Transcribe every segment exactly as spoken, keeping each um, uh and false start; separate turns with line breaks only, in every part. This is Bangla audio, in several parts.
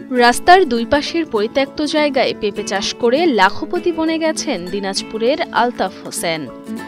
রাস্তার দুই পাশের পরিত্যক্ত জায়গায় পেঁপে চাষ করে লাখপতি বনে গেছেন দিনাজপুরের আলতাফ হোসেন।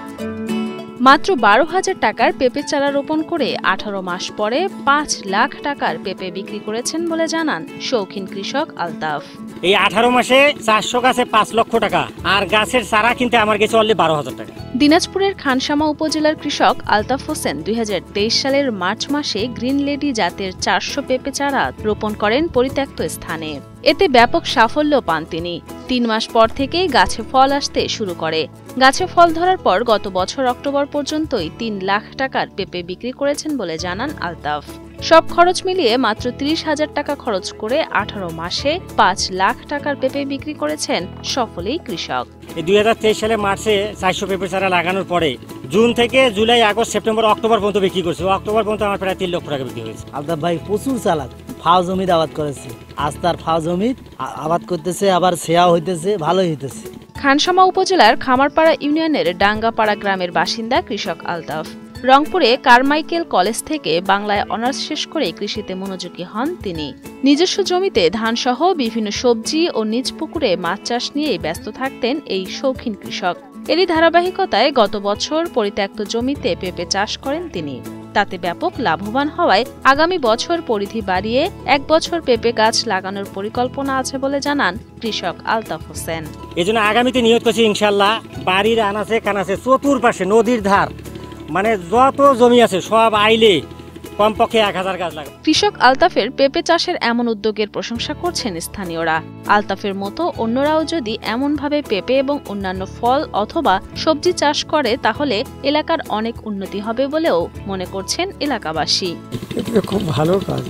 মাত্র বারো হাজার টাকার পেঁপে চারা রোপণ করে আঠারো মাস পরে পাঁচ লাখ টাকার পেঁপে বিক্রি করেছেন বলে জানান শৌখিন কৃষক আলতাফ।
এই আঠারো মাসে চারশো গাছে পাঁচ লক্ষ টাকা, আর গাছের চারা কিনতে আমার কাছে অনলি বারো হাজার টাকা।
দিনাজপুরের খানসামা উপজেলার কৃষক আলতাফ হোসেন দুই হাজার তেইশ সালের মার্চ মাসে গ্রিন লেডি জাতের চারশো পেঁপে চারা রোপণ করেন পরিত্যক্ত স্থানে। এতে ব্যাপক সাফল্য পান তিনি। তিন মাস পর থেকেই গাছে ফল আসতে শুরু করে। গাছে ফল ধরার পর গত বছর অক্টোবর পর্যন্তই তিন লাখ টাকার পেঁপে বিক্রি করেছেন বলে জানান আলতাফ। সব খরচ মিলিয়ে মাত্র ত্রিশ হাজার টাকা খরচ করে আঠারো মাসে পাঁচ লাখ টাকার পেঁপে বিক্রি করেছেন সফলেই কৃষক।
দুই হাজার তেইশ সালে মার্চে চারশো পেঁপে চারা লাগানোর পরে জুন থেকে জুলাই, আগস্ট, সেপ্টেম্বর, অক্টোবর পর্যন্ত বিক্রি করছে। অক্টোবর পর্যন্ত আমার প্রায় তিন লক্ষ টাকা বিক্রি হয়েছে।
আলতাফ ভাই প্রচুর চালাক, ফাও জমিতে আবাদ করেছে, আস্তার ফাও জমি আবাদ করতেছে, আবার সেয়াও হইতেছে, ভালোই হইতেছে।
খানসামা উপজেলার খামারপাড়া ইউনিয়নের ডাঙ্গাপাড়া গ্রামের বাসিন্দা কৃষক আলতাফ। রংপুরে কারমাইকেল কলেজ থেকে বাংলায় অনার্স শেষ করে কৃষিতে মনোযোগী হন তিনি। নিজস্ব জমিতে ধানসহ বিভিন্ন সবজি ও নিজ পুকুরে মাছ চাষ নিয়েই ব্যস্ত থাকতেন এই শৌখিন কৃষক। এরই ধারাবাহিকতায় গত বছর পরিত্যক্ত জমিতে পেঁপে চাষ করেন তিনি। তাতে ব্যাপক লাভবান হওয়ায় আগামী বছর পরিধি বাড়িয়ে এক বছর পেঁপে গাছ লাগানোর পরিকল্পনা আছে বলে জানান কৃষক আলতাফ হোসেন।
এজন্য আগামীতে নিয়ত করছি ইনশাল্লাহ বাড়ির আনাচে কানাচে চতুর্পাশে নদীর ধার মানে যত জমি আছে সব আইলে কমপক্ষে এক হাজার গাছ লাগাবে।
কৃষক আলতাফের পেঁপে চাষের এমন উদ্যোগের প্রশংসা করছেন স্থানীয়রা। আলতাফের মতো অন্যরাও যদি এমনভাবে পেঁপে এবং অন্যান্য ফল অথবা সবজি চাষ করে তাহলে এলাকার অনেক উন্নতি হবে বলেও মনে করছেন এলাকাবাসী।
এটা খুব ভালো কাজ,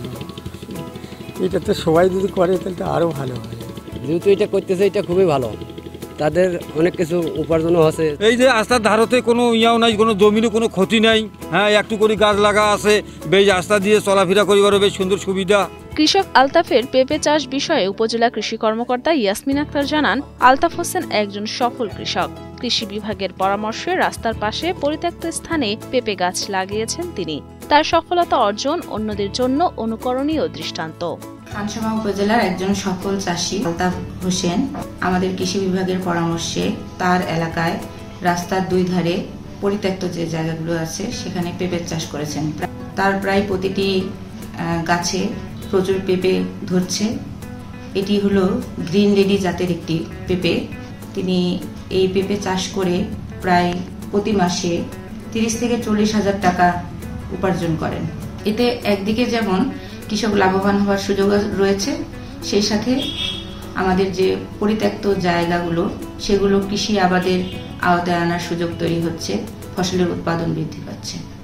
এটা তো সবাই যদি করে তাহলে আরো ভালো হয়।
যেহেতু এটা করতেছে এটা খুবই ভালো, তাদের অনেক কিছু উপার্জনও আছে।
এই যে রাস্তার ধারতে কোনো ইয়াও নাই, কোনো জমিরও কোনো ক্ষতি নাই। হ্যাঁ, একটু করে গাছ লাগা আছে, বেশ রাস্তা দিয়ে চলাফেরা করিবারও বেশ সুন্দর সুবিধা।
কৃষক আলতাফের পেঁপে চাষ বিষয়ে উপজেলা কৃষি কর্মকর্তা ইয়াসমিন আক্তার জানান, আলতাফ হোসেন একজন সফল কৃষক। কৃষি বিভাগের পরামর্শে রাস্তার পাশে পরিত্যক্ত স্থানে পেঁপে গাছ লাগিয়েছেন তিনি। তার সফলতা অর্জন অন্যদের জন্য অনুকরণীয় দৃষ্টান্ত।
খানসামা উপজেলার একজন সফল চাষী আলতাফ হোসেন আমাদের কৃষি বিভাগের পরামর্শে তার এলাকায় রাস্তার দুই ধারে পরিত্যক্ত যে জায়গাগুলো আছে সেখানে পেঁপে চাষ করেছেন। তার প্রায় প্রতিটি গাছে প্রচুর পেঁপে ধরছে। এটি হলো গ্রিন লেডি জাতের একটি পেঁপে। তিনি এই পেঁপে চাষ করে প্রায় প্রতি মাসে তিরিশ থেকে চল্লিশ হাজার টাকা উপার্জন করেন। এতে একদিকে যেমন কৃষক লাভবান হওয়ার সুযোগ রয়েছে, সেই সাথে আমাদের যে পরিত্যক্ত জায়গাগুলো সেগুলো কৃষি আবাদের আওতায় আনার সুযোগ তৈরি হচ্ছে, ফসলের উৎপাদন বৃদ্ধি পাচ্ছে।